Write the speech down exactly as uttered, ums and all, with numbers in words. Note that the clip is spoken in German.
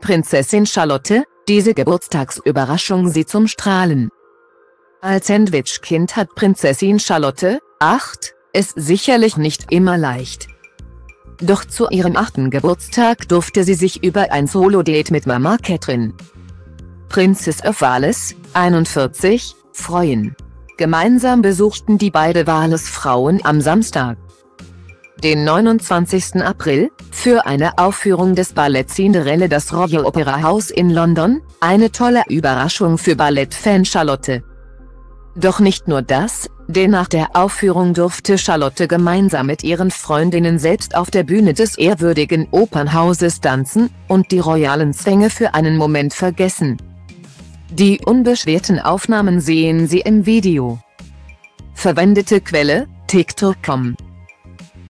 Prinzessin Charlotte, diese Geburtstagsüberraschung sie zum Strahlen. Als Sandwich-Kind hat Prinzessin Charlotte, acht, es sicherlich nicht immer leicht. Doch zu ihrem achten Geburtstag durfte sie sich über ein Solo-Date mit Mama Catherine, Princess of Wales, einundvierzig, freuen. Gemeinsam besuchten die beiden Wales-Frauen am Samstag, den neunundzwanzigsten April, für eine Aufführung des Balletts Cinderella das Royal Opera House in London, eine tolle Überraschung für Ballettfan Charlotte. Doch nicht nur das, denn nach der Aufführung durfte Charlotte gemeinsam mit ihren Freundinnen selbst auf der Bühne des ehrwürdigen Opernhauses tanzen, und die royalen Zwänge für einen Moment vergessen. Die unbeschwerten Aufnahmen sehen Sie im Video. Verwendete Quelle: TikTok Punkt com